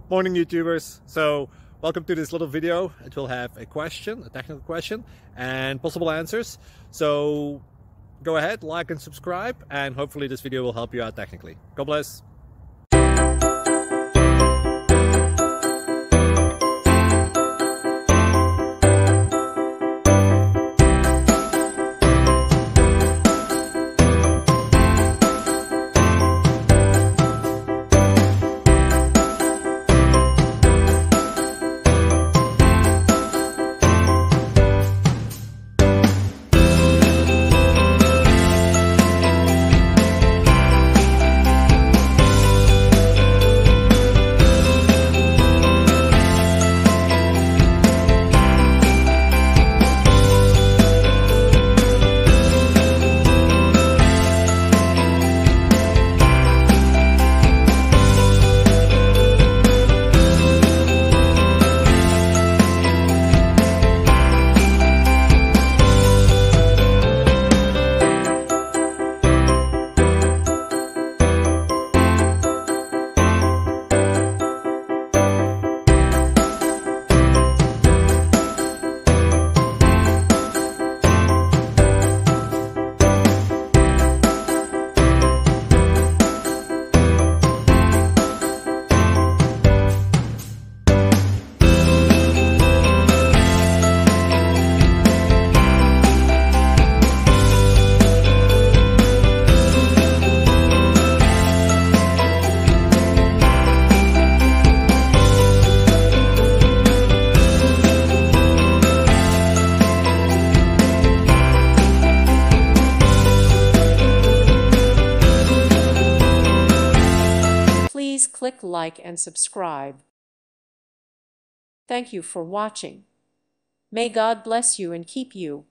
Morning YouTubers. So welcome to this little video. It will have a question, a technical question, and possible answers. So go ahead, like and subscribe, and hopefully this video will help you out technically. God bless. Please click like and subscribe. Thank you for watching. May God bless you and keep you.